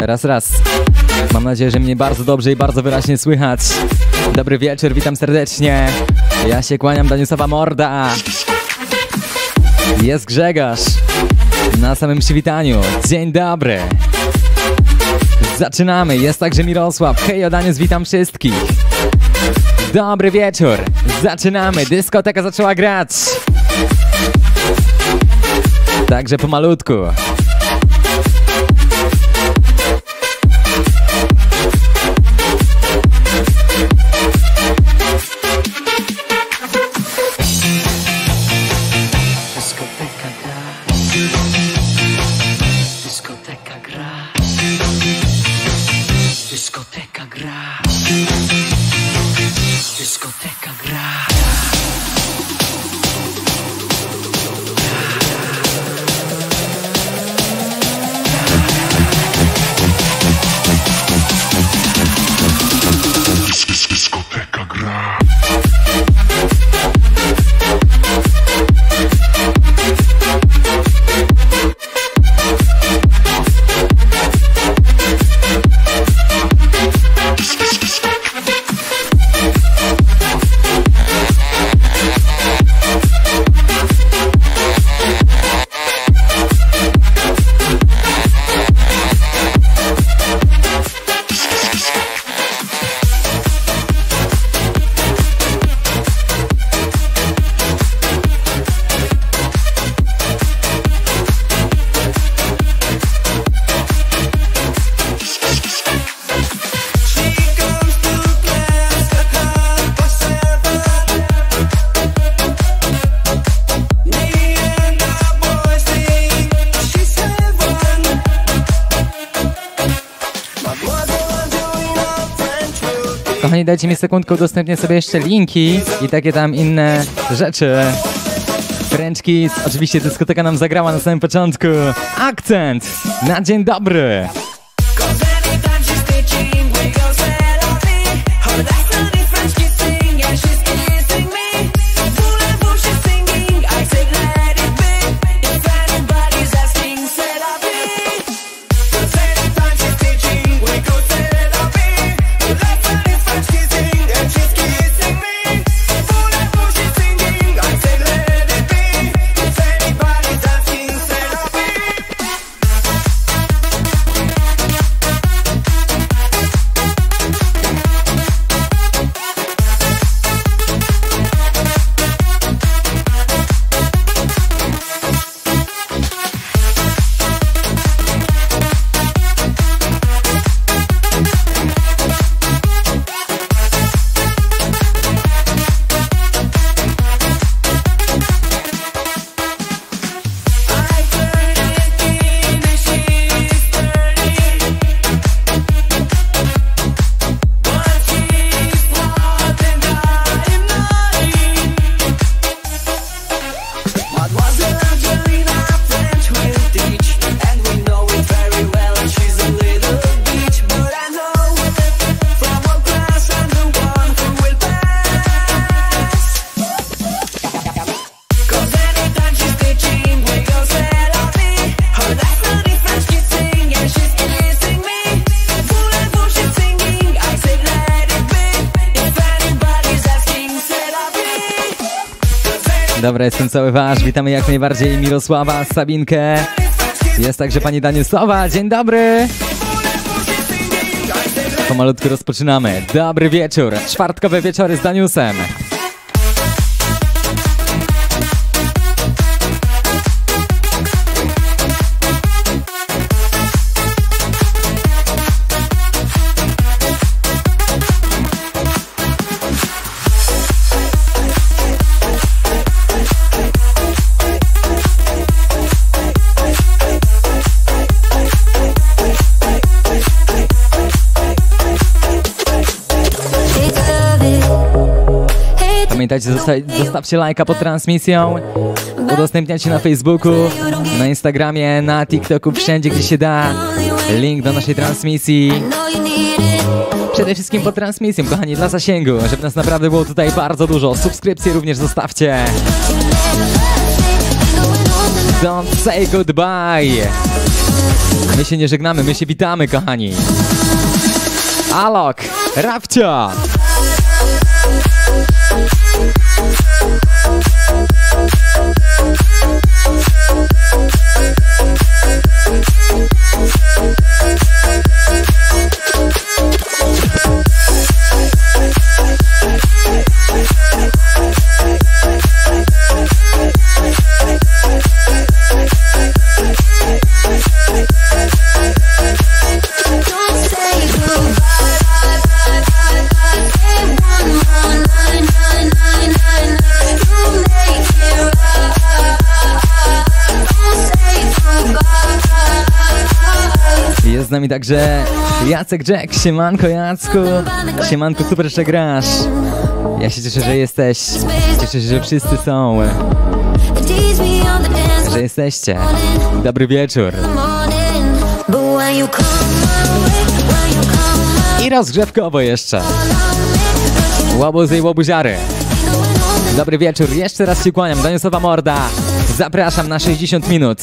Raz. Mam nadzieję, że mnie bardzo dobrze i bardzo wyraźnie słychać. Dobry wieczór, witam serdecznie. Ja się kłaniam, Daniusowa morda. Jest Grzegorz. Na samym przywitaniu. Dzień dobry. Zaczynamy. Jest także Mirosław. Hej, Danius, witam wszystkich. Dobry wieczór. Zaczynamy. Dyskoteka zaczęła grać. Także pomalutku. Kochani, dajcie mi sekundkę, udostępnię sobie jeszcze linki i takie tam inne rzeczy. French Kiss, oczywiście dyskoteka nam zagrała na samym początku. Akcent na dzień dobry. Dobra, jestem cały wasz. Witamy jak najbardziej Mirosława, Sabinkę. Jest także pani Daniusowa. Dzień dobry. Pomalutku rozpoczynamy. Dobry wieczór. Czwartkowe wieczory z Daniusem. Pamiętajcie, zostawcie lajka pod transmisją, udostępniacie na Facebooku, na Instagramie, na TikToku, wszędzie gdzie się da. Link do naszej transmisji. Przede wszystkim pod transmisją, kochani, dla zasięgu, żeby nas naprawdę było tutaj bardzo dużo. Subskrypcje również zostawcie. Don't say goodbye. My się nie żegnamy, my się witamy, kochani. Alok, Rafcio! Jest z nami także Jacek Jack. Siemanko, Jacku. Siemanko, super, że grasz. Ja się cieszę, że jesteś. Cieszę się, że wszyscy są. Że jesteście. Dobry wieczór. I rozgrzewkowo jeszcze. Łobuzy i łobuziary. Dobry wieczór. Jeszcze raz się kłaniam. Doniosłowa morda. Zapraszam na 60 minut.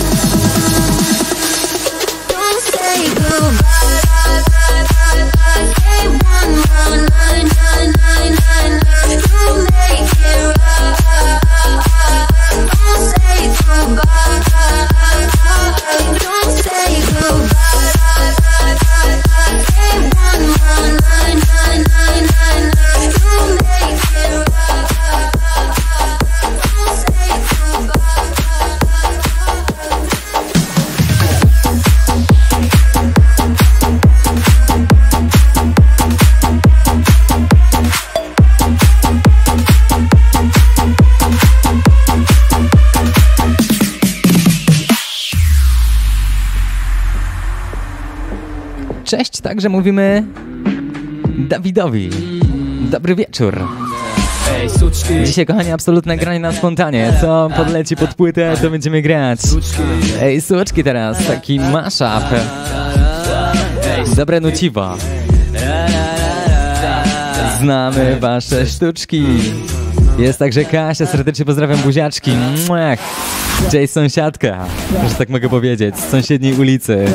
Cześć, także mówimy Dawidowi. Dobry wieczór. Dzisiaj, kochani, absolutne granie na spontanie. Co podleci pod płytę, to będziemy grać. Ej, suczki teraz, taki mashup. Dobre nuciwo. Znamy wasze sztuczki. Jest także Kasia, serdecznie pozdrawiam, buziaczki. Mwah. Cześć, sąsiadka, że tak mogę powiedzieć, z sąsiedniej ulicy.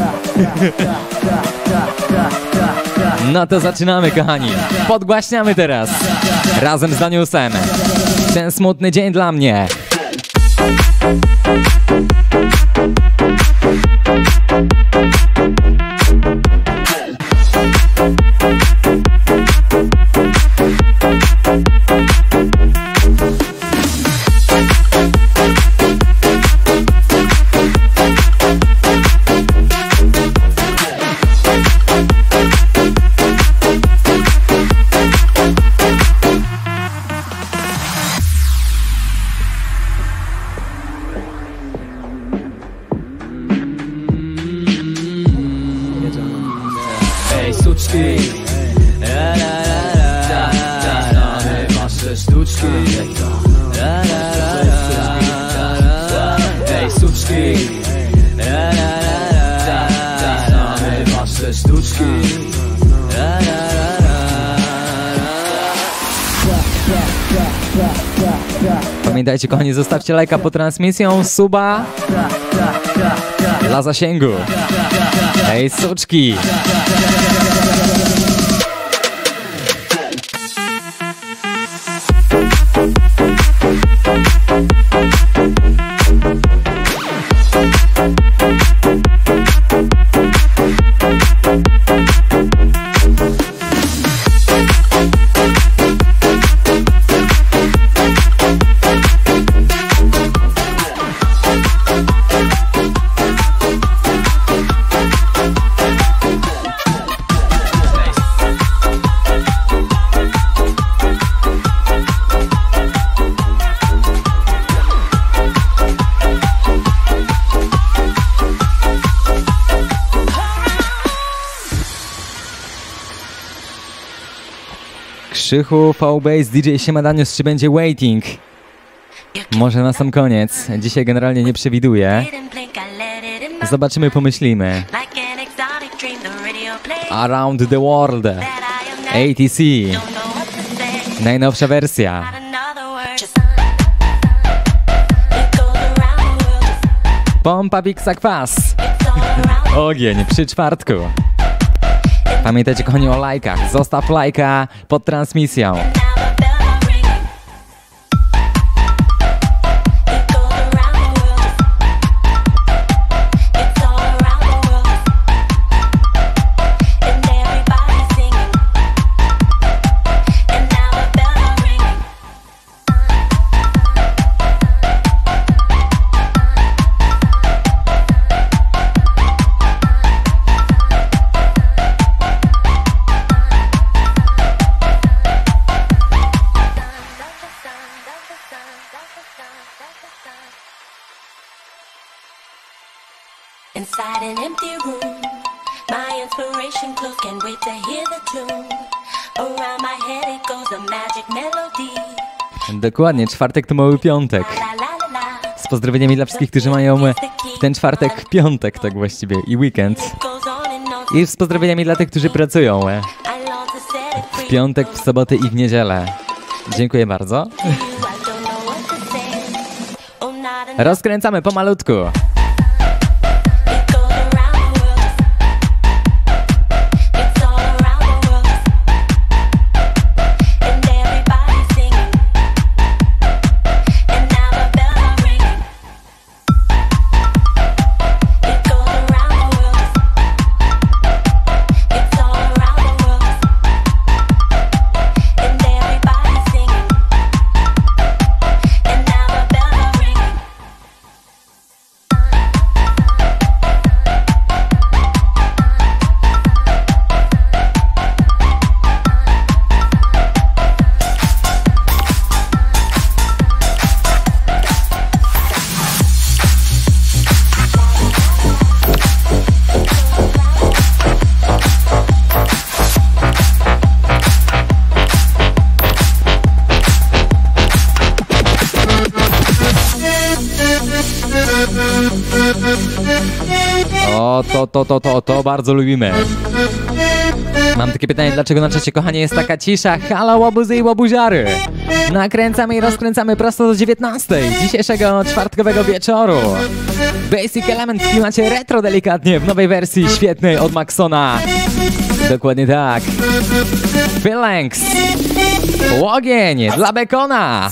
No to zaczynamy, kochani. Podgłaśniamy teraz. Razem z Daniusem. Ten smutny dzień dla mnie. Pamiętajcie, kochani, zostawcie lajka pod transmisją, suba dla zasięgu. Ej, suczki! Krzychu, V-Bass, DJ Siema Danius, czy będzie waiting? Może na sam koniec. Dzisiaj generalnie nie przewiduję. Zobaczymy, pomyślimy. Around the World. ATC. Najnowsza wersja. Pompa Wiksa Kwas. Ogień przy czwartku. Pamiętajcie, kochani, o lajkach. Zostaw lajka pod transmisją. Inside an empty room, my inspiration close, can't wait to hear the tune. Around my head it goes a magic melody. Dokładnie, czwartek to mały piątek. Z pozdrowieniami dla wszystkich, którzy mają w ten czwartek piątek, tak właściwie, i weekend. I z pozdrowieniami dla tych, którzy pracują w piątek, w sobotę i w niedzielę. Dziękuję bardzo. Rozkręcamy pomalutku. To bardzo lubimy. Mam takie pytanie, dlaczego na czacie, kochanie, jest taka cisza? Halo, łobuzy i łobuziary! Nakręcamy i rozkręcamy prosto do 19 dzisiejszego czwartkowego wieczoru. Basic Element w klimacie retro delikatnie w nowej wersji świetnej od Maxona. Dokładnie tak. Phalanx. Ogień dla Bekona.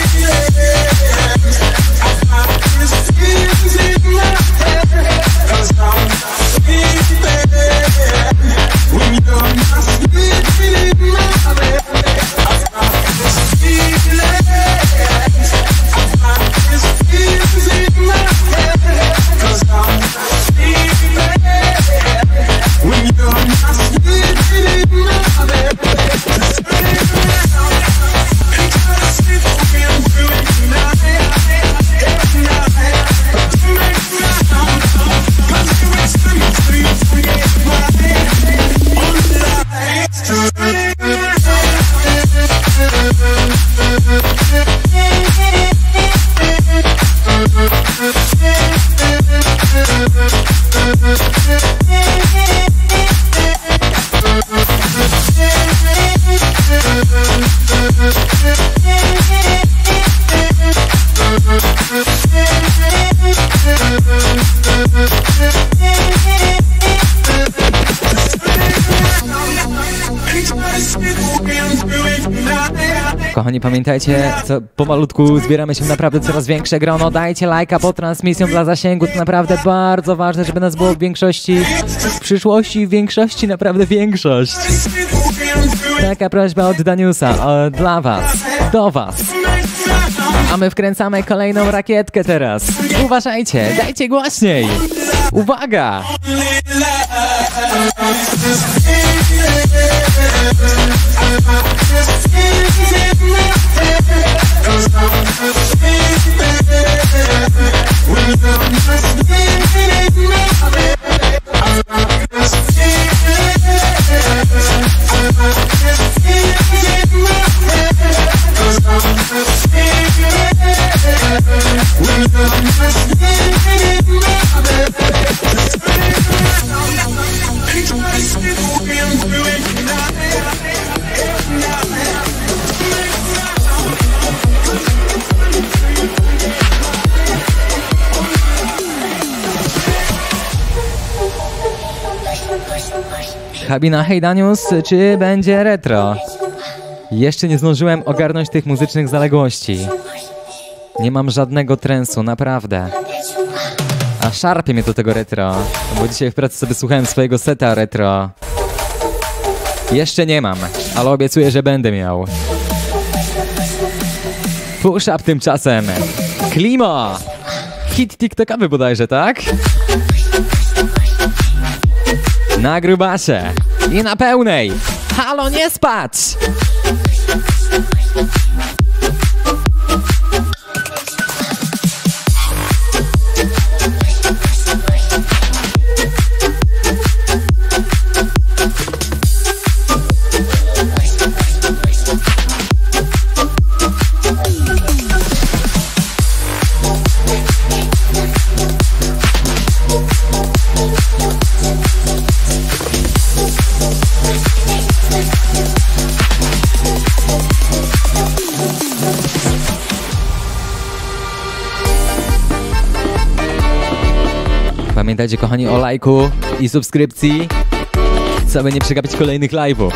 Kochani, pamiętajcie, co pomalutku zbieramy się w naprawdę coraz większe grono. Dajcie lajka pod transmisją dla zasięgu. To naprawdę bardzo ważne, żeby nas było w większości, w przyszłości w większości, naprawdę większość. Taka prośba od Daniusa, dla was, do was. A my wkręcamy kolejną rakietkę teraz. Uważajcie, dajcie głośniej. Uwaga! Habina, hej Danius, czy będzie retro? Jeszcze nie zdążyłem ogarnąć tych muzycznych zaległości. Nie mam żadnego trensu, naprawdę. A szarpie mnie do tego retro, bo dzisiaj w pracy sobie słuchałem swojego seta retro. Jeszcze nie mam, ale obiecuję, że będę miał. Push up tymczasem. Klimo! Hit TikTokowy bodajże, tak? Na grubasie i na pełnej. Halo, nie spać! Pamiętajcie, kochani, o lajku i subskrypcji, aby nie przegapić kolejnych live'ów.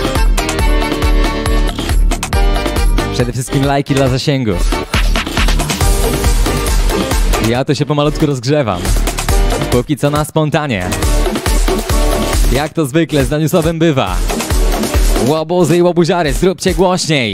Przede wszystkim lajki dla zasięgów. Ja to się pomalutku rozgrzewam. Póki co na spontanie. Jak to zwykle z Daniusowem bywa. Łobuzy i łobuziary, zróbcie głośniej.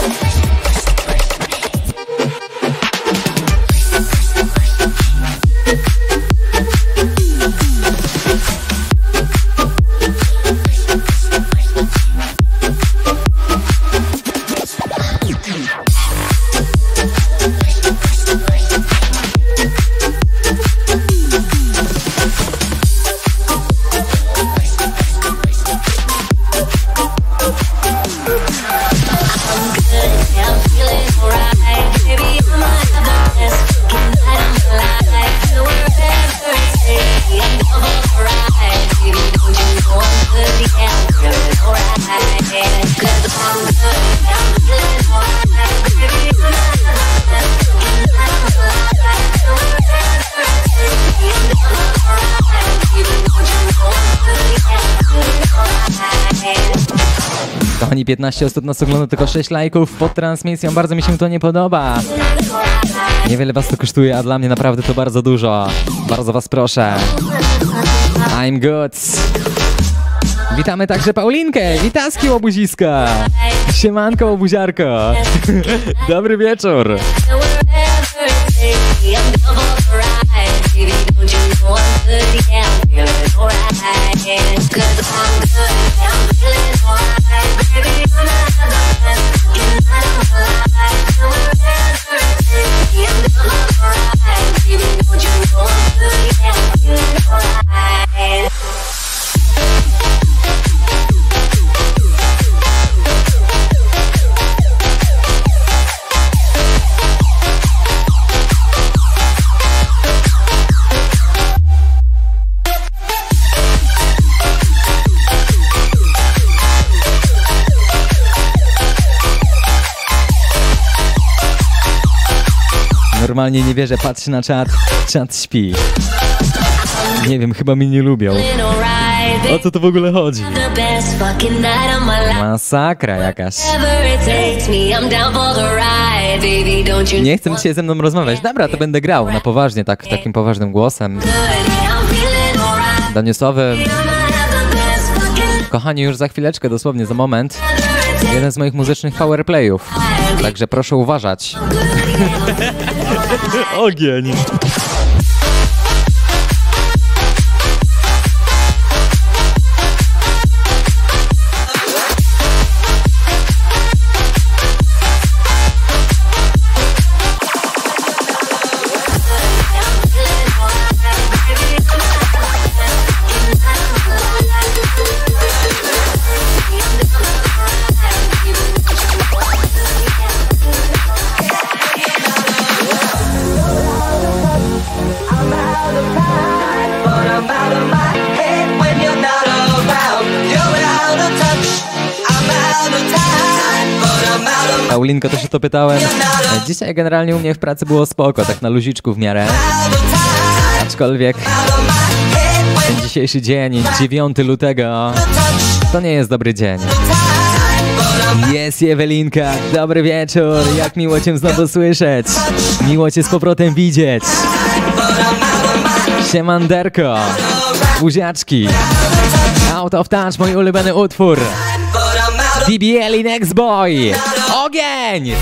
Kochani, 15 osób nas ogląda, tylko 6 lajków pod transmisją. Bardzo mi się to nie podoba. Niewiele was to kosztuje, a dla mnie naprawdę to bardzo dużo. Bardzo was proszę. I'm good. Witamy także Paulinkę. Witaski, łobuziska. Siemanko, łobuziarko. Dobry wieczór. Normalnie nie wierzę, patrzę na czat, czat śpi. Nie wiem, chyba mnie nie lubią. O co to w ogóle chodzi? Masakra jakaś. Nie chcę dzisiaj ze mną rozmawiać. Dobra, to będę grał na poważnie, takim poważnym głosem. Daniusowym. Kochani, już za chwileczkę, dosłownie za moment, jeden z moich muzycznych powerplayów. Także proszę uważać. Ogień. Paulinko, też o to pytałem. Dzisiaj generalnie u mnie w pracy było spoko, tak na luziczku w miarę. Aczkolwiek Ten dzisiejszy dzień, 9 lutego, to nie jest dobry dzień. Jest Ewelinka, dobry wieczór, jak miło Cię znowu słyszeć. Miło Cię z powrotem widzieć. Siemanderko, buziaczki. Out of Touch, mój ulubiony utwór. DBL i Next Boy. Ogień!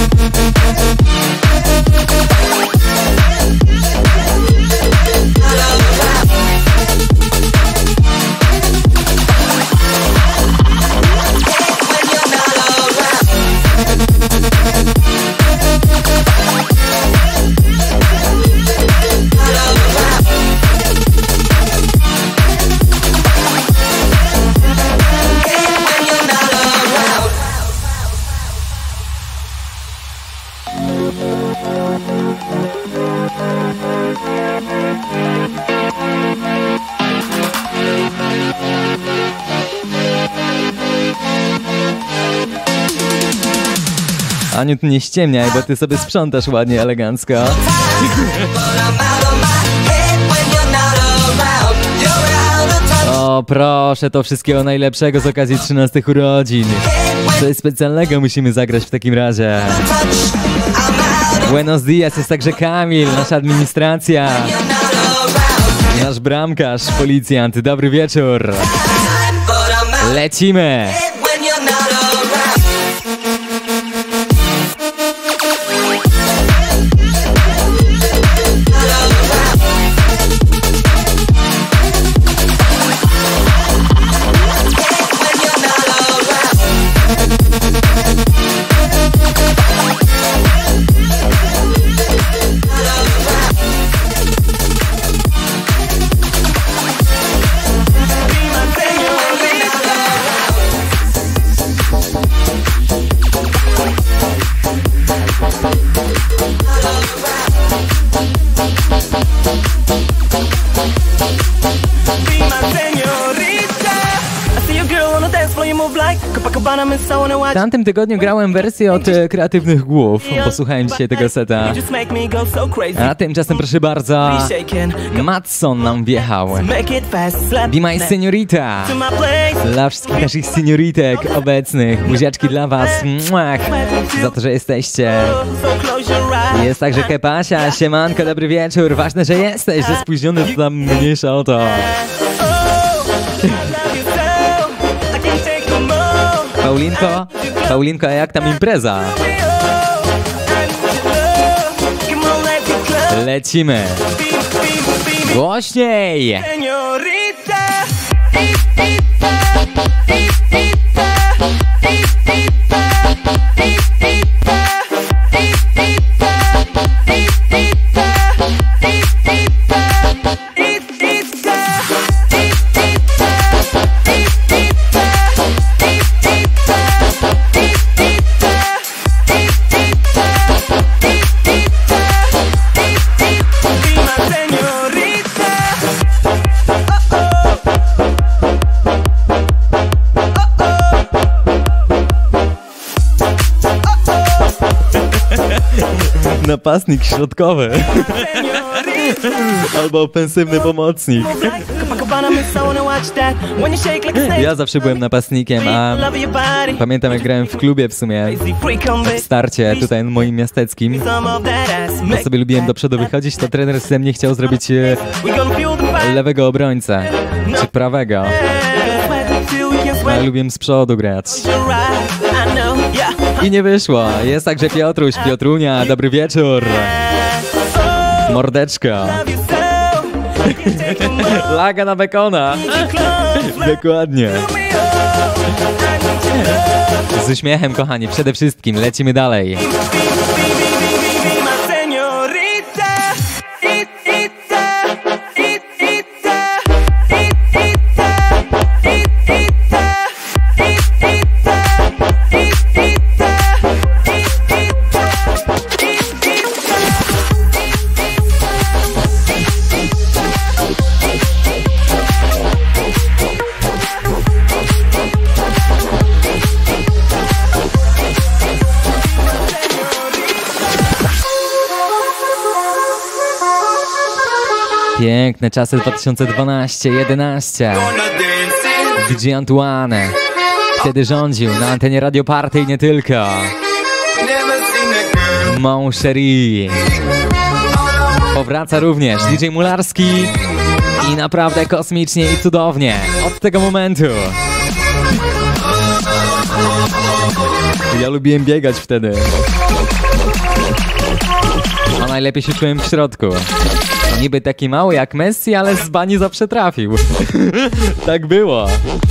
Aniu, ty nie ściemniaj, bo ty sobie sprzątasz ładnie, elegancko. O, proszę, to wszystkiego najlepszego z okazji 13 urodzin. Coś specjalnego musimy zagrać w takim razie. Buenos dias, jest także Kamil, nasza administracja. Nasz bramkarz, policjant, dobry wieczór. Lecimy! W tamtym tygodniu grałem wersję od Kreatywnych Głów. Posłuchałem dzisiaj tego seta. A tymczasem, proszę bardzo, Matson nam wjechał. Be My Senorita. Dla wszystkich naszych senioritek obecnych. Buziaczki dla was. Muach, za to, że jesteście. Jest także Kepasia. Siemanko, dobry wieczór. Ważne, że jesteś. Że spóźniony, to tam mniejsza o to. Paulinko, a jak tam impreza? Lecimy. Głośniej. Napastnik środkowy. Albo ofensywny pomocnik. Ja zawsze byłem napastnikiem, a pamiętam, jak grałem w klubie w sumie, w starcie tutaj moim miasteckim. Ja sobie lubiłem do przodu wychodzić, to trener ze mnie chciał zrobić lewego obrońcę, czy prawego. Ja lubiłem z przodu grać. I nie wyszło. Jest także Piotruś, Piotrunia, dobry wieczór. Mordeczka. Laga na bekona. Dokładnie. Z uśmiechem, kochani, przede wszystkim. Lecimy dalej. Piękne czasy 2012-11. DJ Antoine wtedy rządził na antenie Radio Party i nie tylko. Mon Chéri. Powraca również DJ Mularski i naprawdę kosmicznie i cudownie od tego momentu. Ja lubiłem biegać wtedy. A najlepiej się czułem w środku. Niby taki mały jak Messi, ale z bani zawsze trafił. Tak było.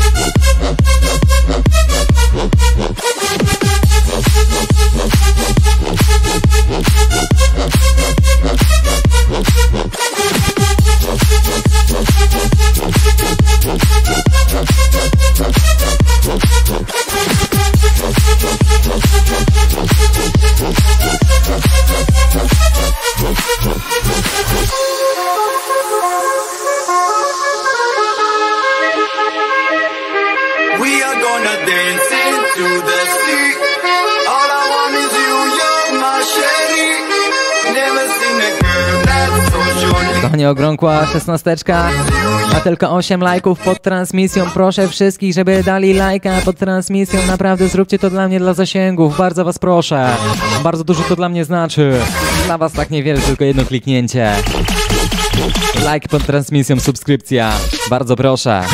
Kochanie, ogrąkła 16, a tylko 8 lajków pod transmisją. Proszę wszystkich, żeby dali lajka pod transmisją. Naprawdę zróbcie to dla mnie, dla zasięgów. Bardzo was proszę. Bardzo dużo to dla mnie znaczy. Dla was tak niewiele, tylko jedno kliknięcie. Like pod transmisją, subskrypcja. Bardzo proszę.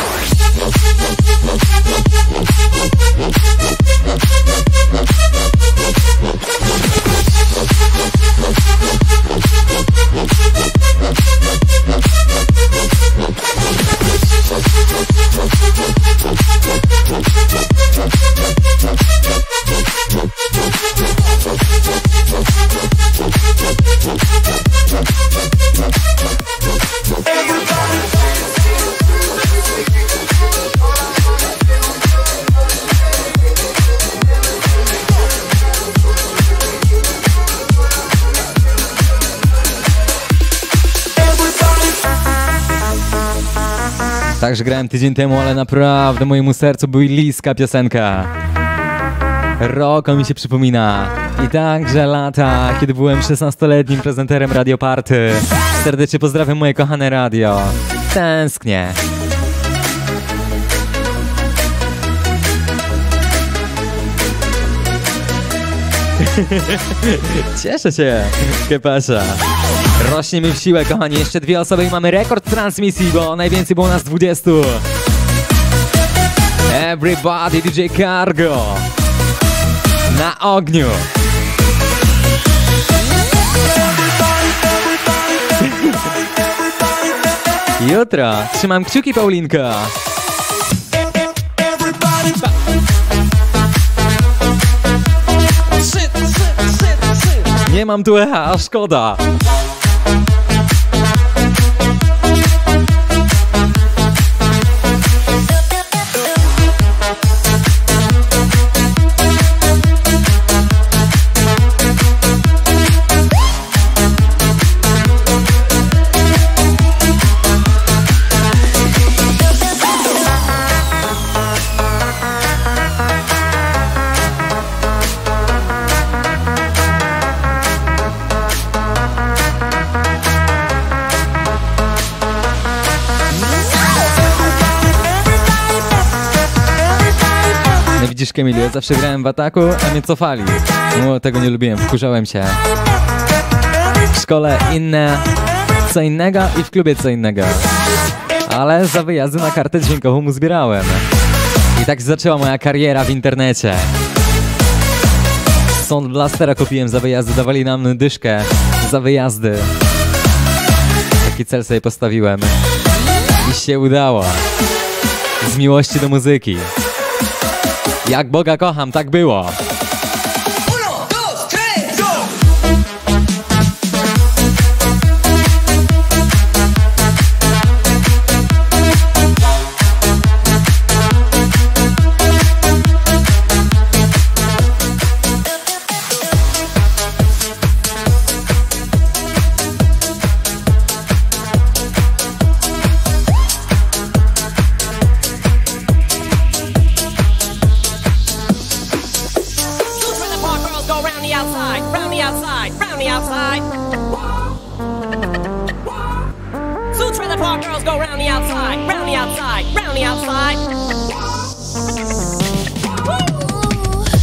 Także grałem tydzień temu, ale naprawdę mojemu sercu bliska piosenka. Roko mi się przypomina. I także lata, kiedy byłem 16-letnim prezenterem Radio Party. Serdecznie pozdrawiam moje kochane radio. Tęsknię. Cieszę się, Kepasza. Rośniemy w siłę, kochani. Jeszcze 2 osoby i mamy rekord transmisji, bo najwięcej było nas 20. Everybody, DJ Cargo. Na ogniu. Jutro. Trzymam kciuki, Paulinka. Nie mam tu echa, a szkoda. Widzisz, Kamilu, ja zawsze grałem w ataku, a mnie cofali. No, tego nie lubiłem, wkurzałem się. W szkole co innego i w klubie co innego. Ale za wyjazdy na kartę dźwiękową mu zbierałem. I tak zaczęła moja kariera w internecie. Sound Blastera kupiłem za wyjazdy, dawali nam dyszkę za wyjazdy. Taki cel sobie postawiłem. I się udało. Z miłości do muzyki. Jak Boga kocham, tak było.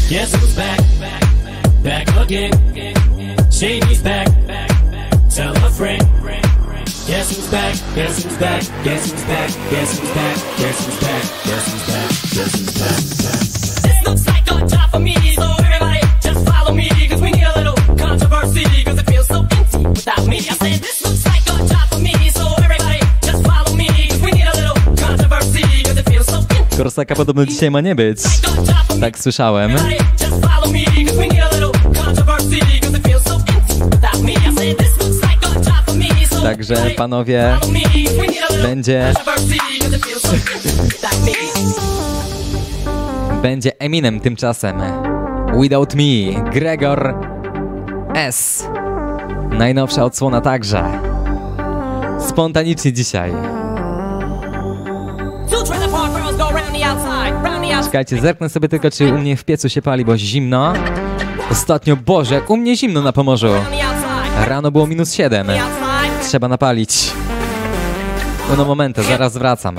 Guess who's back? Back again. Shady's back. Tell a friend. Guess who's back? Guess who's back? Guess who's back? Guess who's back? Guess who's back? Guess who's back? Guess who's back? This looks like a job for me, so everybody just follow me, cause we need a little controversy, cause it feels so empty without me. I said this looks like a job for me, so everybody just follow me, cause we need a little controversy, cause it feels so empty. Korsaka podobno dzisiaj ma nie być. Tak słyszałem. Także panowie, będzie Eminem tymczasem. Without Me, Gregor S. Najnowsza odsłona także. Spontanicznie dzisiaj. Czekajcie, zerknę sobie tylko, czy u mnie w piecu się pali, bo zimno. Ostatnio, Boże, jak u mnie zimno na Pomorzu. Rano było -7. Trzeba napalić. No momentę, zaraz wracam.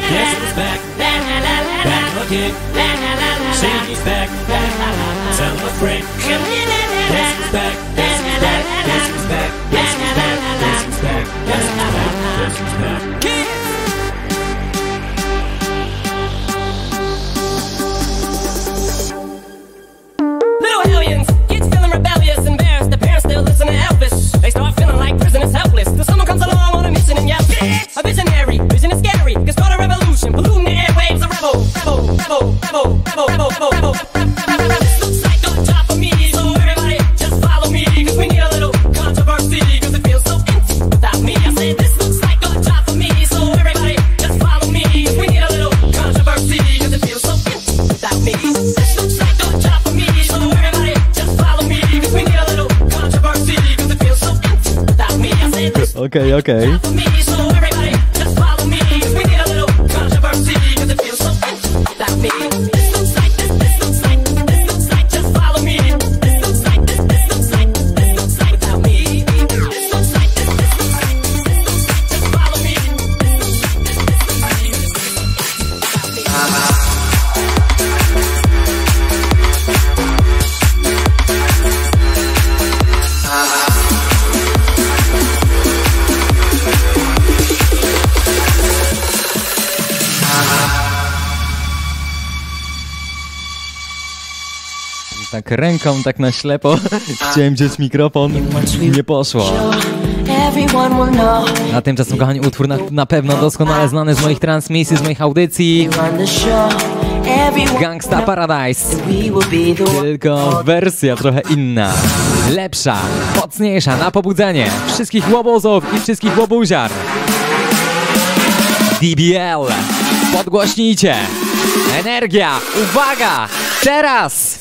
They start feeling like prisoners helpless. Till someone comes along on a mission and yells, a visionary, vision is scary. Can start a revolution, polluting the airwaves, a rebel, rebel, rebel, rebel, rebel, rebel, rebel. This looks like a job for me, so everybody just follow me, cause we need a little controversy, cause it feels so empty without me. I said this looks like a job for me, so everybody just follow me, cause we need a little controversy, cause it feels so empty without me. This looks like a job for me, so everybody just follow me, cause we need a little controversy, cause it feels so empty without me. I said this Okej. for me, so everybody just follow me, cause we need a little controversy, cause it feels so empty without me. This looks like just follow me. This looks like without me. This looks like just follow me. Tak ręką, tak na ślepo chciałem wziąć mikrofon, nie poszło. A tymczasem, kochani, utwór na pewno doskonale znany z moich transmisji, z moich audycji. Gangsta Paradise. Tylko wersja trochę inna. Lepsza, mocniejsza, na pobudzenie wszystkich łobuzów i wszystkich łobuziar. DBL. Podgłośnijcie. Energia. Uwaga. Teraz.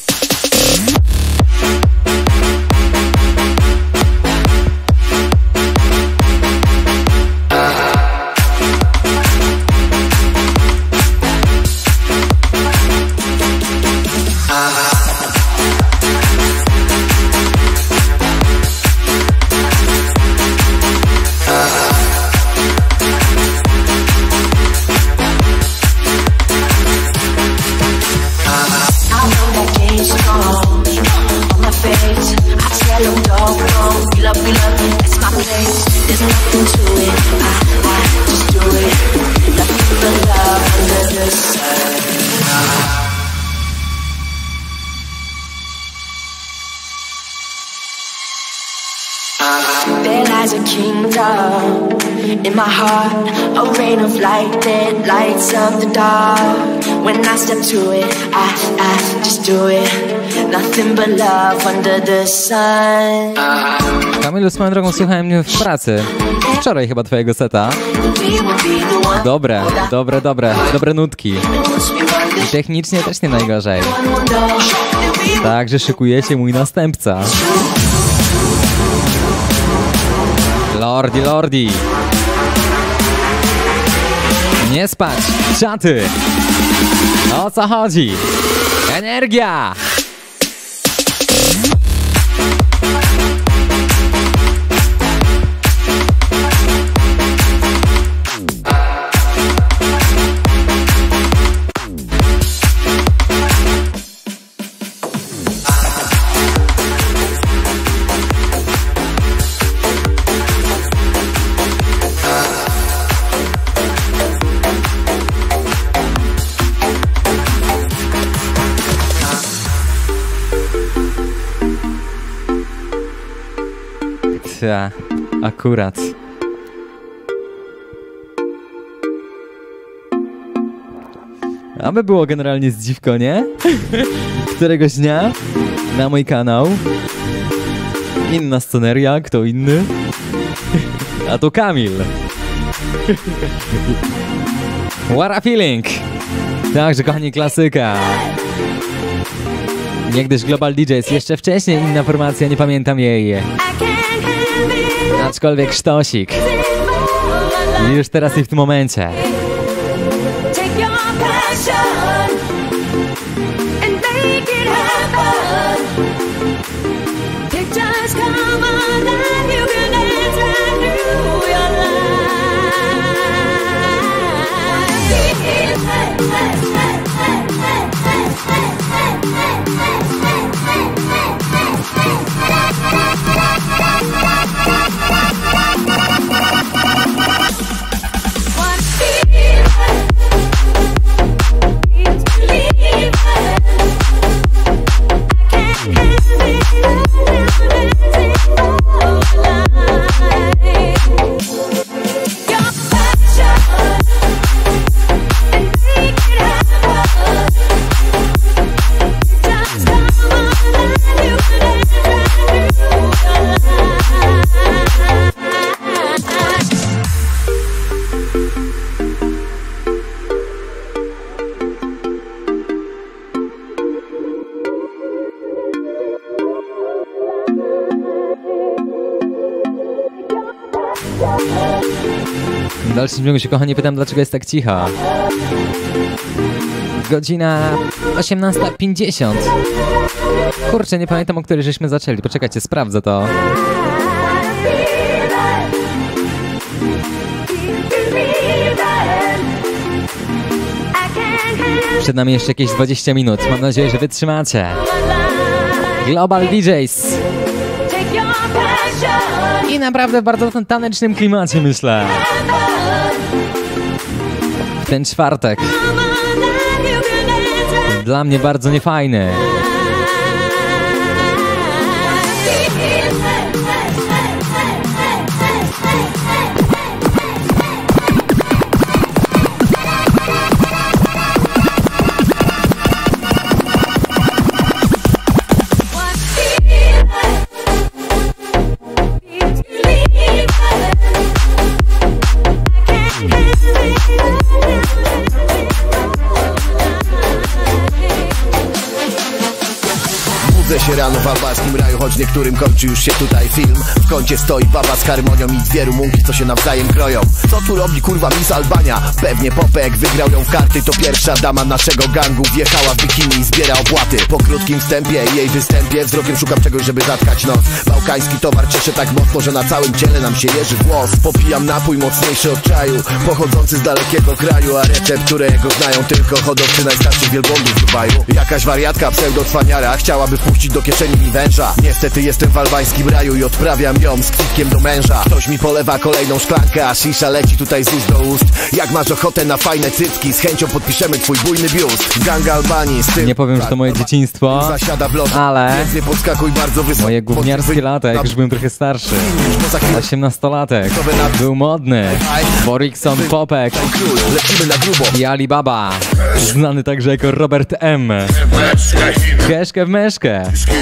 There lies a kingdom in my heart, a rain of light that lights up the dark. When I step to it, I just do it. Nothing but love under the sun. Kamilu, swoją drogą słuchałem mnie w pracy. Wczoraj chyba twojego seta. Dobre nutki. I technicznie też nie najgorzej. Także szykujecie mój następca. Lordi. Nie spać, czaty. O co chodzi? Energia. niestety, akurat. Aby było generalnie zdziwko, nie? Któregoś dnia na mój kanał inna sceneria, kto inny? A to Kamil. What a feeling! Także kochani, klasyka. Niegdyś Global DJs, jeszcze wcześniej inna formacja, nie pamiętam jej. Aczkolwiek sztosik. Już teraz i w tym momencie. W dalszym ciągu się, kochani, pytam, dlaczego jest tak cicho. Godzina 18:50. Kurczę, nie pamiętam, o której żeśmy zaczęli. Poczekajcie, sprawdzę to. Przed nami jeszcze jakieś 20 minut. Mam nadzieję, że wytrzymacie. Global DJs. I naprawdę w bardzo tanecznym klimacie, myślę. W ten czwartek. Dla mnie bardzo niefajny. Budzę się rano w albańskim raju, choć niektórym kończy już się tutaj film. W kącie stoi baba z harmonią i dwie rumunki, co się nawzajem kroją. Co tu robi kurwa Miss Albania? Pewnie Popek wygrał ją w karty. To pierwsza dama naszego gangu, wjechała w bikini i zbiera opłaty. Po krótkim wstępie i jej występie wzrokiem szukam czegoś, żeby zatkać nos. Bałkański towar cieszy tak mocno, że na całym ciele nam się jeży włos. Popijam napój mocniejszy od czaju, pochodzący z dalekiego kraju, a recept, którego znają tylko hodowcy najstarszych wielbłądów w Dubaju. Jakaś wariatka pseudo-cwaniara chciałaby wpuścić do kieszeni mi węża. Niestety jestem w albańskim raju i odprawiam ją z kwitkiem do męża. Ktoś mi polewa kolejną szklankę, a shisha leci tutaj z ust do ust. Jak masz ochotę na fajne cycki, z chęcią podpiszemy twój bujny biust. Gang Albanii z tym... Nie powiem, że to moje dzieciństwo, ale moje gówniarskie lata, jak już byłem trochę starszy. 18-latek. Był modny. Borikson, Popek i Alibaba. Znany także jako Robert M. Keszkę w meszkę.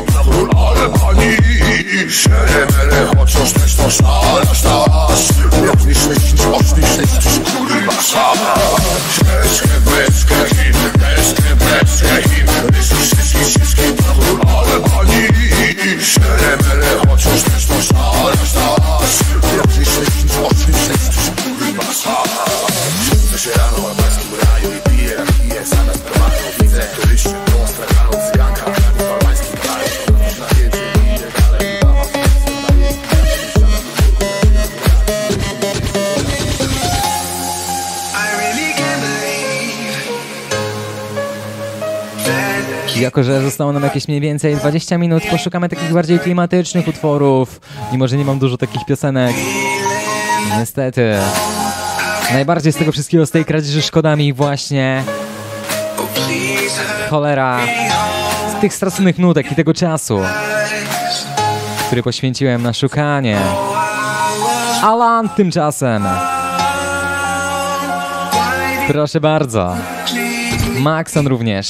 Jako że zostało nam jakieś mniej więcej 20 minut, poszukamy takich bardziej klimatycznych utworów. Mimo że nie mam dużo takich piosenek. Niestety. Najbardziej z tego wszystkiego, z tej kradzieży szkoda mi właśnie cholera z tych straconych nutek i tego czasu, który poświęciłem na szukanie Alan tymczasem. Proszę bardzo. Maxon również.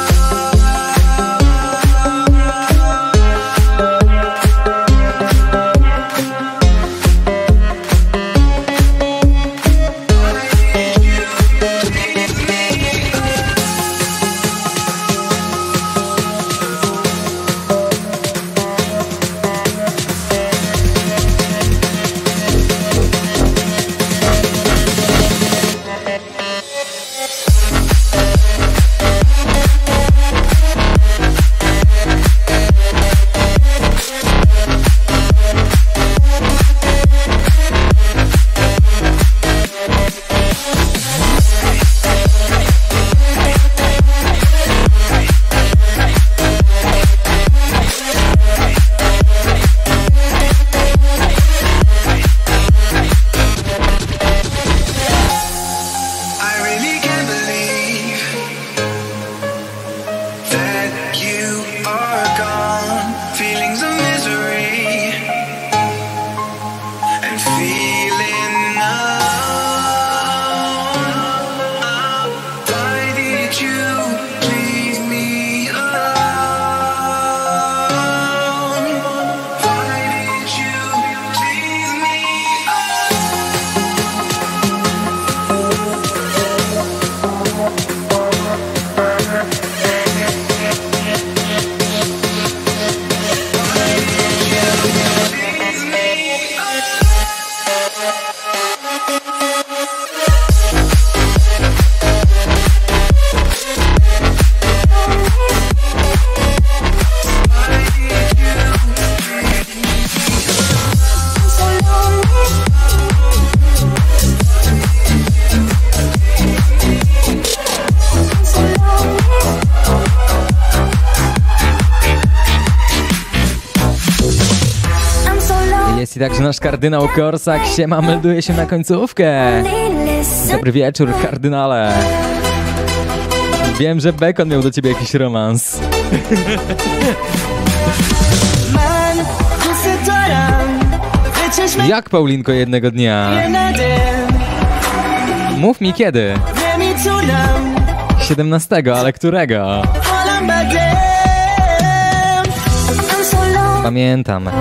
Także nasz kardynał Korsak siema, melduje się na końcówkę. Dobry wieczór, kardynale. Wiem, że Bekon miał do ciebie jakiś romans. Jak, Paulinko, jednego dnia? Mów mi kiedy? 17, ale którego? Pamiętam.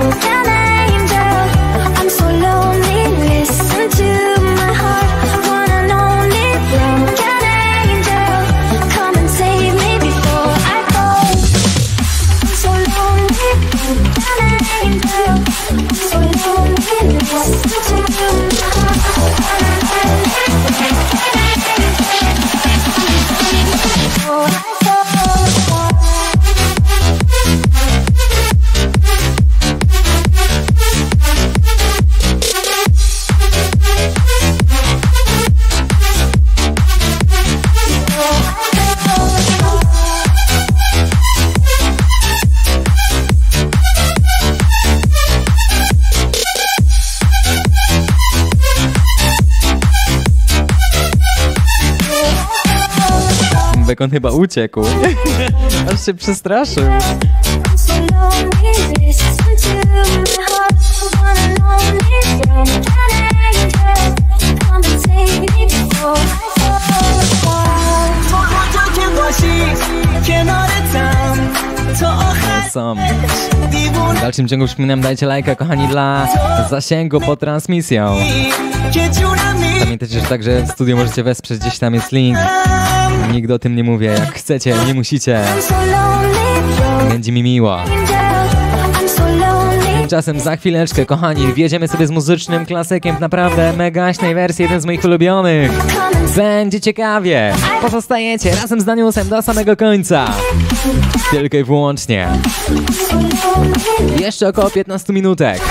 On chyba uciekł. Aż się przestraszył. Sam. W dalszym ciągu przypominam, dajcie lajka, kochani, dla zasięgu pod transmisją. Pamiętajcie, że także w studiu możecie wesprzeć, gdzieś tam jest link. Nigdy o tym nie mówię, jak chcecie, nie musicie. Będzie mi miło. Tymczasem za chwileczkę, kochani, wjedziemy sobie z muzycznym klasykiem w naprawdę megaśnej wersji, jeden z moich ulubionych. Będzie ciekawie. Pozostajecie razem z Daniusem do samego końca. Tylko i wyłącznie. Jeszcze około 15 minutek.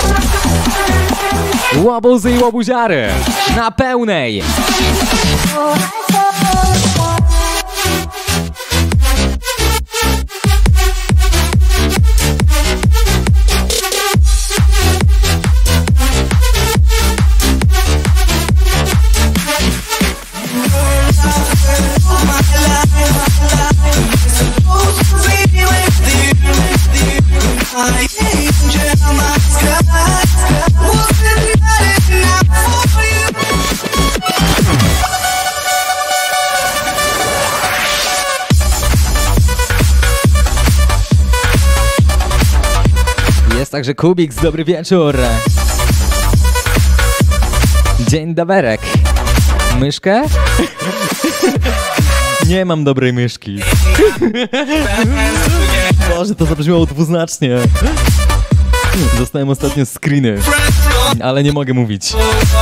Łobuzy i łobuziary na pełnej. I ain't my sky. Jest także Kubiks, dobry wieczór. Dzień doberek. Myszkę? Nie mam dobrej myszki. Boże, to zabrzmiało dwuznacznie. Dostałem ostatnio screeny, ale nie mogę mówić.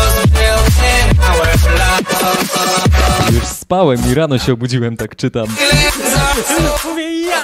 Już spałem i rano się obudziłem, tak czytam. Mówię ja!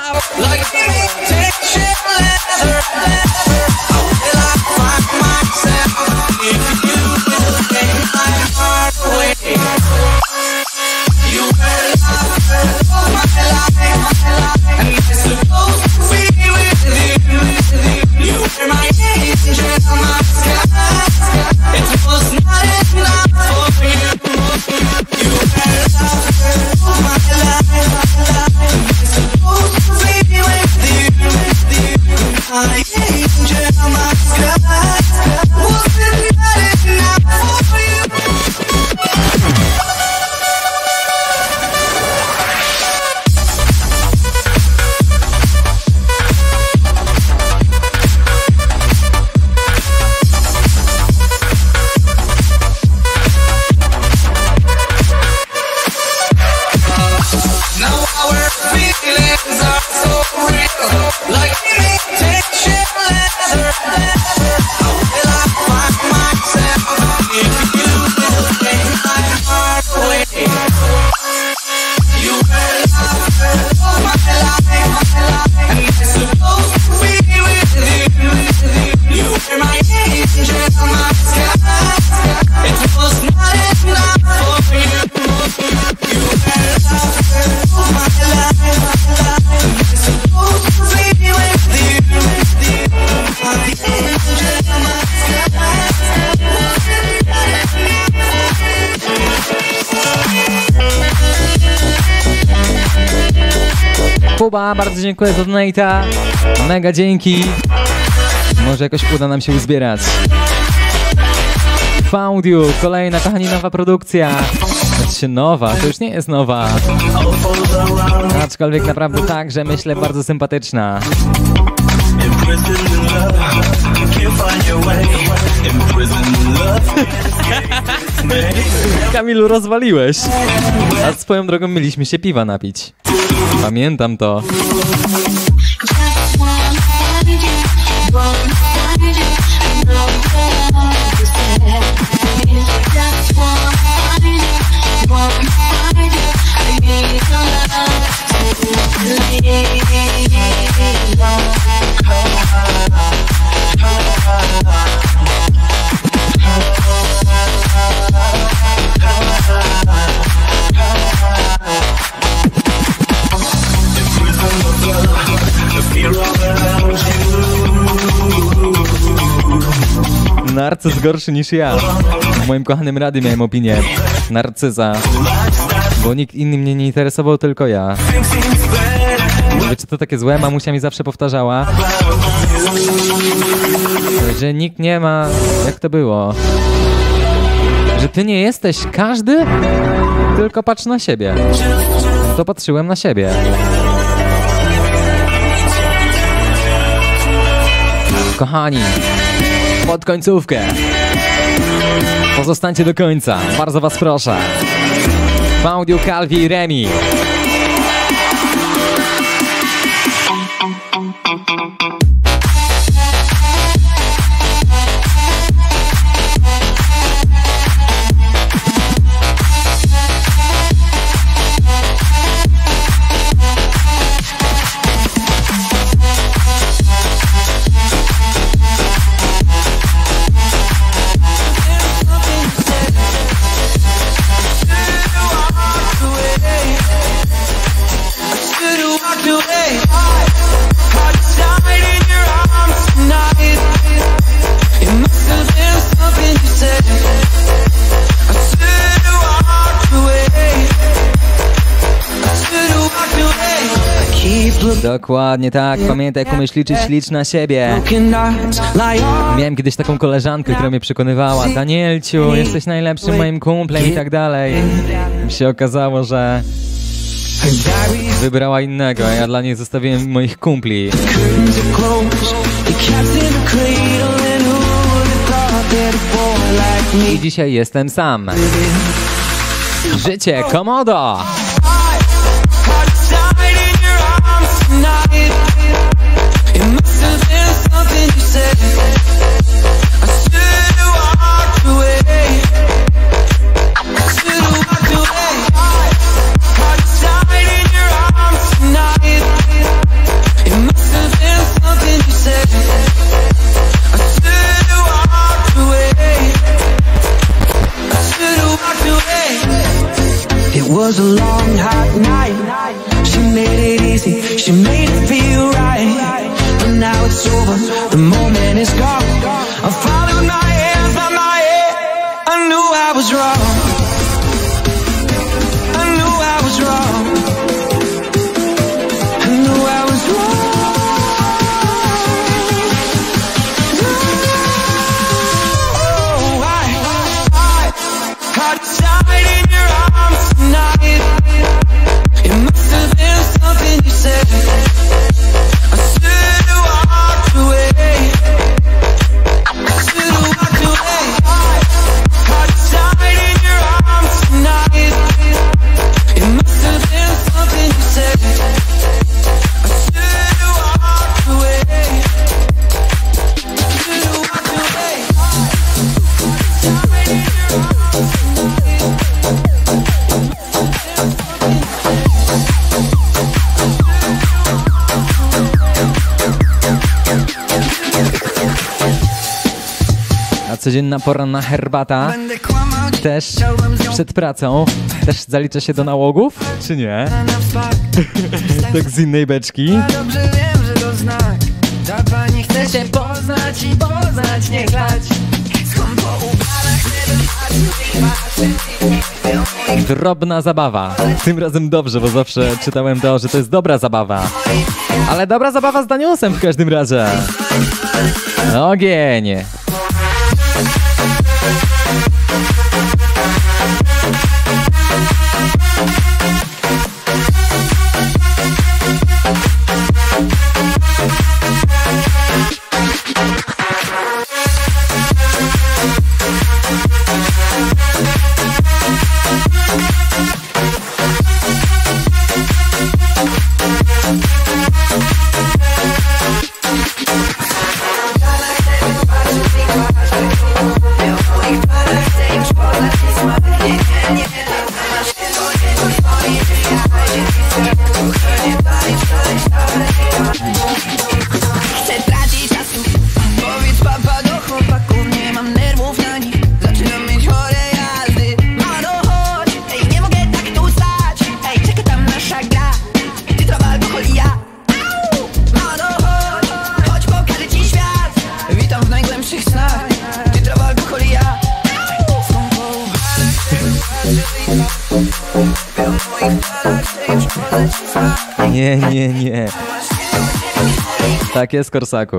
Kuba, bardzo dziękuję za donate'a. Mega dzięki. Może jakoś uda nam się uzbierać. Found You, kolejna, kochani, nowa produkcja. Znaczy nowa, to już nie jest nowa. Aczkolwiek naprawdę tak, że myślę bardzo sympatyczna. Kamilu, rozwaliłeś. A swoją drogą mieliśmy się piwa napić. Pamiętam to. Narcyz gorszy niż ja. W moim kochanym radiu miałem opinię narcyza, bo nikt inny mnie nie interesował, tylko ja. Wiecie, to takie złe, mamusia mi zawsze powtarzała, że nikt nie ma, jak to było, że ty nie jesteś każdy, tylko patrz na siebie. To patrzyłem na siebie. Kochani, pod końcówkę pozostańcie do końca, bardzo was proszę. Found You, Calvi i Remi. Dokładnie tak, pamiętaj, jak umiesz liczyć, licz na siebie. Miałem kiedyś taką koleżankę, która mnie przekonywała: Danielciu, jesteś najlepszym moim kumplem i tak dalej. I się okazało, że wybrała innego, a ja dla niej zostawiłem moich kumpli. I dzisiaj jestem sam. Życie Komodo! It was a long, hot night. She made it easy, she made it feel right. But now it's over, the moment is gone. I followed my hands, not my head. I knew I was wrong. I knew I was wrong. I knew I was wrong. Oh, I caught sight in your arms tonight. It must have been something you said. I should have walked away. I should have walked away. Caught sight in your arms tonight. It must have been something you said. I should have walked away. Should have walked away. Sight in your arms A codzienna poranna herbata też przed pracą też zalicza się do nałogów, czy nie? Tak z innej beczki. dobrze wiem, że to znak. Ta pani chce się poznać i poznać, nie chlać. Skąd po ubraniach nie Drobna zabawa. Tym razem dobrze, bo zawsze czytałem to, że to jest dobra zabawa. Ale dobra zabawa z Daniusem w każdym razie. Ogień. Chcę tracić czasu. Powiedz papa do chłopaków, nie mam nerwów na nich. Zaczynam mieć chore jazdy. Mano, chodź, ej, nie mogę tak tu stać. Ej, czeka tam nasza gra. Ty trawa, alkohol i ja. Mano, chodź, chodź, pokażę ci świat. Witam w najgłębszych snach. Ty trawa, alkohol i ja. Skąd po ubraniach Nie, nie, nie. Tak jest, Korsaku.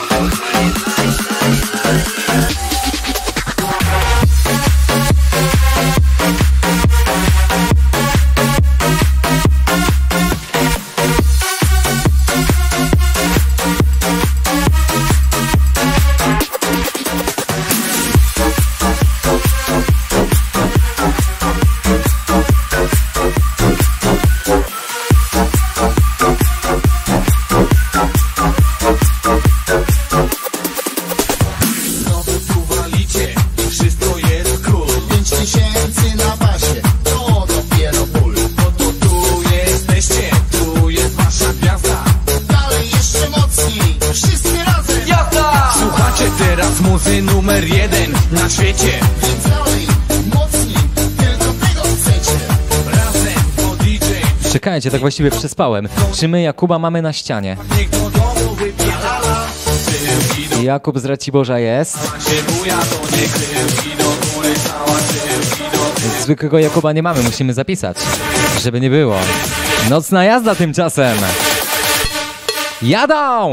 Teraz muzy numer 1 na świecie. Więc dalej, mocniej, tylko tego chcecie. Razem to DJ. Czekajcie, tak właściwie przespałem. Czy my Jakuba mamy na ścianie? Niech do domu wypierdala. Tyłki Jakub z Raciborza jest. się buja, to nie tyłki do góry, cała tyłki do Zwykłego Jakuba nie mamy, musimy zapisać. Żeby nie było. Nocna jazda tymczasem. Jadą!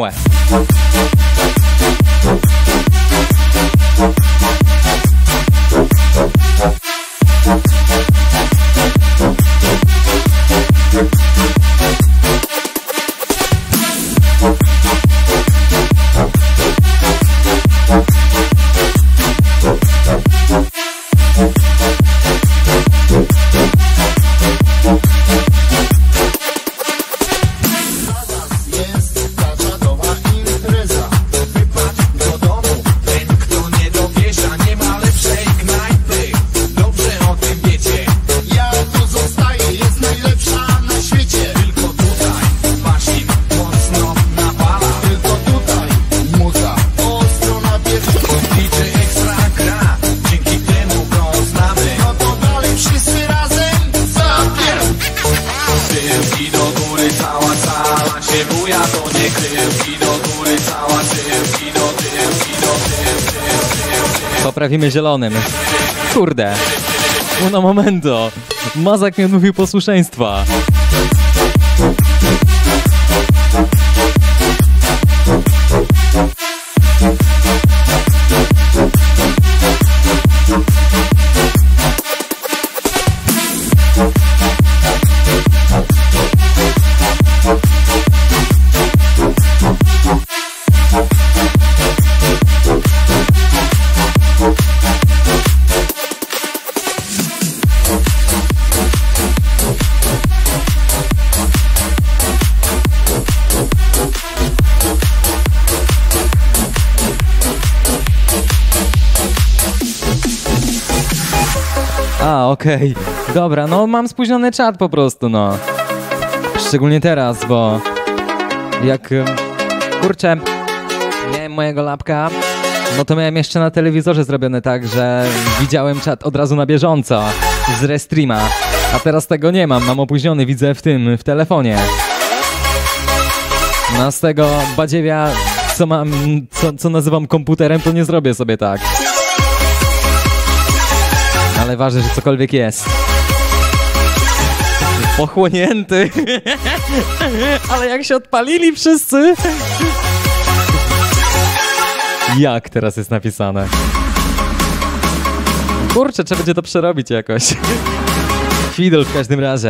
Poprawimy zielonym. Kurde. Uno momento. Mazak mi odmówił posłuszeństwa. Okej. Dobra, no mam spóźniony czat po prostu, no. Szczególnie teraz, bo jak, kurczę, miałem mojego lapka, no to miałem jeszcze na telewizorze zrobione tak, że widziałem czat od razu na bieżąco z restreama, a teraz tego nie mam opóźniony, widzę w telefonie. No z tego badziewia, co mam, co nazywam komputerem, to nie zrobię sobie tak. Ale ważne, że cokolwiek jest. Pochłonięty. Ale jak się odpalili wszyscy. Jak teraz jest napisane? Kurczę, trzeba będzie to przerobić jakoś. Fidel w każdym razie.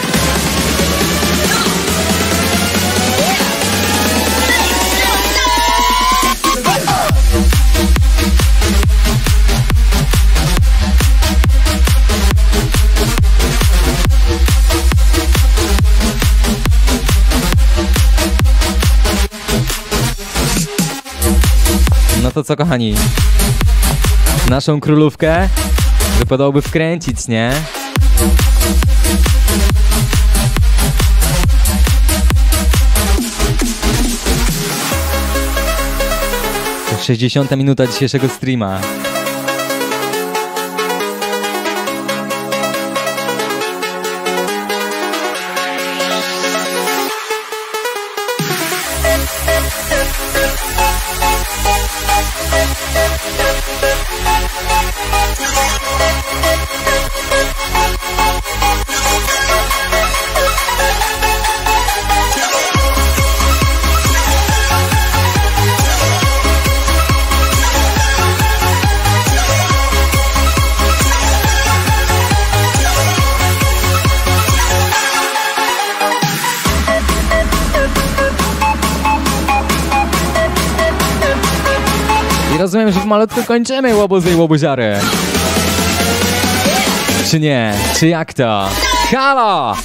No to co, kochani? Naszą królówkę wypadałoby wkręcić, nie? To 60 minuta dzisiejszego streama. I rozumiem, że pomalutku kończymy łobuzy i łobuziary. Czy nie? Czy jak to? Halo!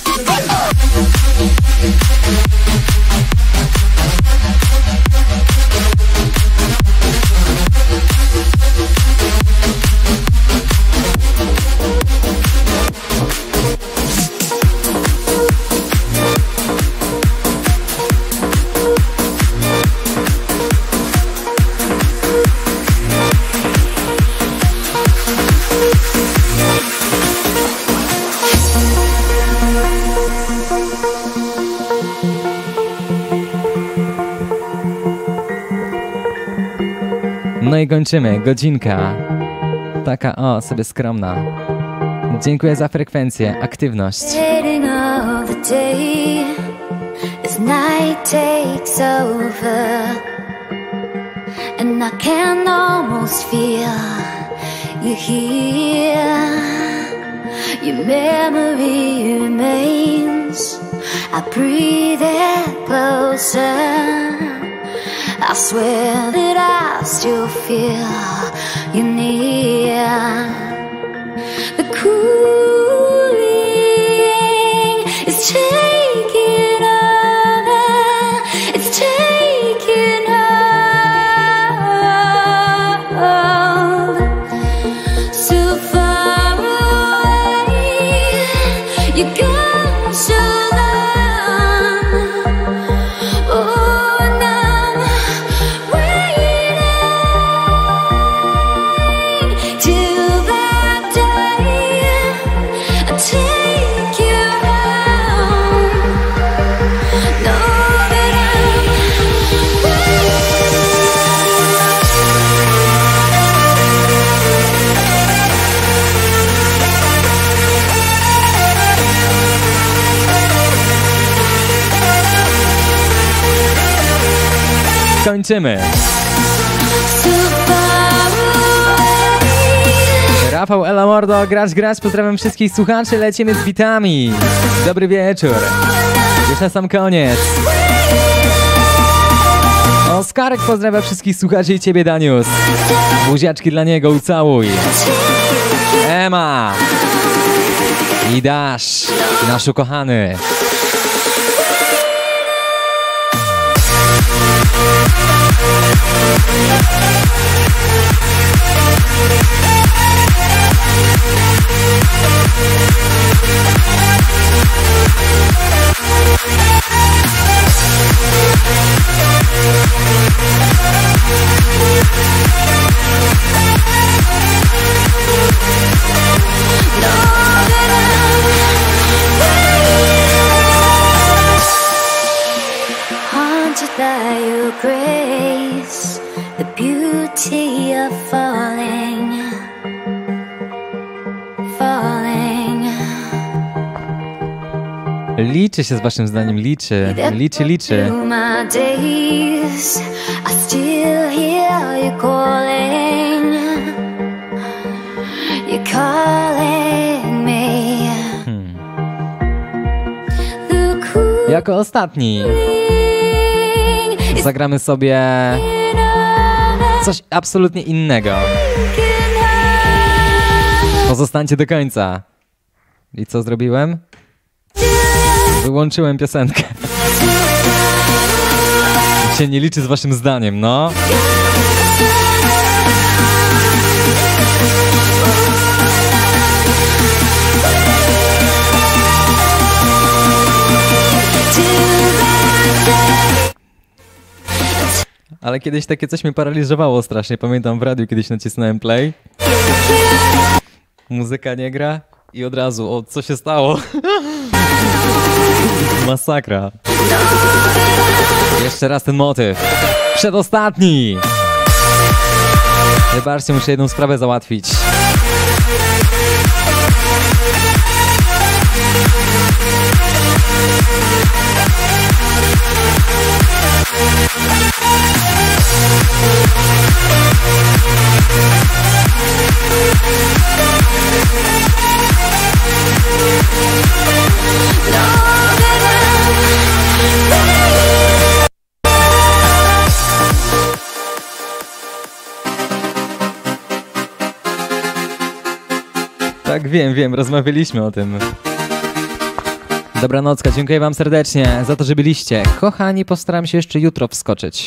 No i kończymy. Godzinka. Taka, o, sobie skromna. Dziękuję za frekwencję, aktywność. And I can almost feel you here. Your memory remains I breathe it closer. I swear that I still feel you near. The cooling is taking over. It's taking hold. So far away, you gone so long. Oh, and I'm waiting till that day I take you home. Know that Kończymy. so far away. Rafał, Ela Mordo, grać, pozdrawiam wszystkich słuchaczy, lecimy z bitami. Dobry wieczór. Już na sam koniec. Oskarek pozdrawia wszystkich słuchaczy i ciebie, Danius. Buziaczki dla niego, ucałuj. Ema. I Dasz, nasz ukochany. Haunted by your grace, the beauty of falling, falling. Liczy się z waszym zdaniem, liczy. Through my days, I still hear you calling. You're calling me. The Jako ostatni zagramy sobie coś absolutnie innego. Pozostańcie do końca. I co zrobiłem? Wyłączyłem piosenkę. Się nie liczy z waszym zdaniem, no. Ale kiedyś takie coś mnie paraliżowało strasznie. Pamiętam, w radiu kiedyś nacisnąłem play. Muzyka nie gra i od razu, o, co się stało? Masakra. Jeszcze raz ten motyw. Przedostatni. Wybaczcie, muszę jedną sprawę załatwić. Tak, wiem, rozmawialiśmy o tym. Dobranocka, dziękuję wam serdecznie za to, że byliście. Kochani, postaram się jeszcze jutro wskoczyć.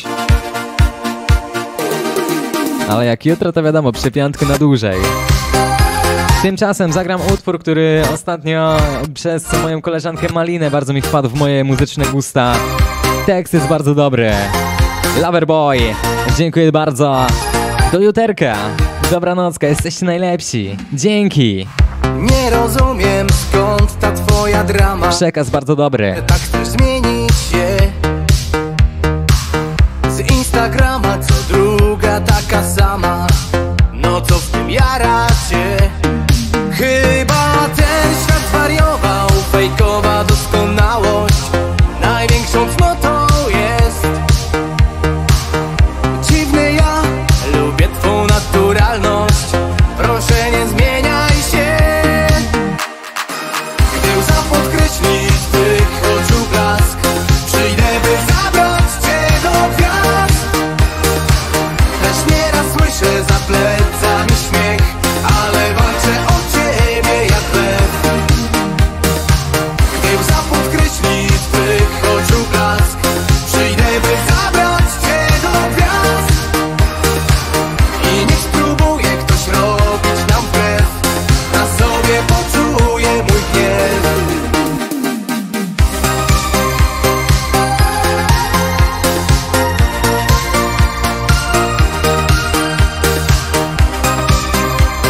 Ale jak jutro, to wiadomo, przy piątku na dłużej. Tymczasem zagram utwór, który ostatnio przez moją koleżankę Malinę bardzo mi wpadł w moje muzyczne gusta. Tekst jest bardzo dobry. Loverboy, dziękuję bardzo. Do juterka. Dobranocka, jesteście najlepsi. Dzięki. Nie rozumiem, skąd ta twoja drama. Przekaz bardzo dobry. Tak chcesz zmienić się. Z Instagrama co druga taka sama. No co w tym jara cię? Chyba ten świat zwariował. Fejkowa doskonałość największą cnotą jest. Dziwny ja, lubię twą naturalność. Proszę nie zmieniaj się. Gdy łza podkreśli z twych oczu blask.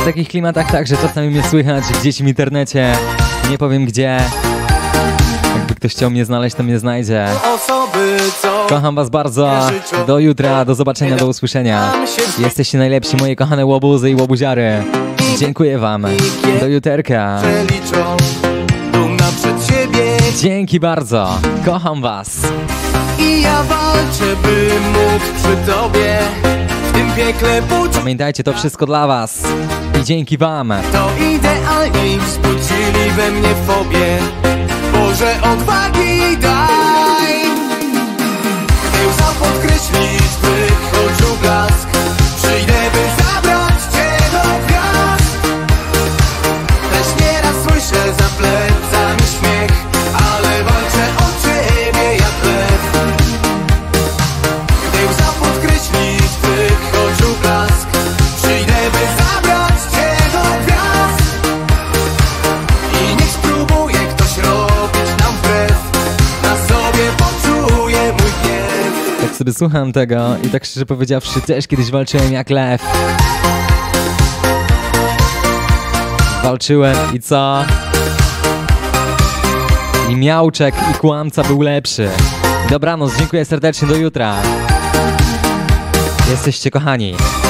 W takich klimatach także czasami mnie słychać gdzieś w internecie, nie powiem gdzie. Jakby ktoś chciał mnie znaleźć, to mnie znajdzie. Osoby, co Kocham was bardzo. Do jutra, do zobaczenia, do usłyszenia. Jesteście najlepsi, moje kochane łobuzy i łobuziary. Dziękuję wam. Do juterka. przeliczą, dumna przed siebie. Dzięki bardzo. Kocham was. I ja walczę, bym mógł przy tobie w tym piekle poczuć. Pamiętajcie, to wszystko dla was. I dzięki wam. To idealnie wzbudzili we mnie fobię. Boże, odwagi daj. Gdy łza podkreśli twych oczu blask, przyjdę, by zabrać cię do gwiazd. Też nieraz słyszę za plecami śmiech, ale walczę o ciebie jak lew. Gdy łza podkreśli twych oczu blask, przyjdę, by zabrać cię do gwiazd. I niech spróbuje ktoś robić nam wbrew, na sobie poczuje mój gniew. Tak sobie słucham tego i tak szczerze powiedziawszy też kiedyś walczyłem jak lew. Walczyłem i co? I miałczek i kłamca był lepszy. Dobranoc, dziękuję serdecznie, do jutra. Jesteście kochani.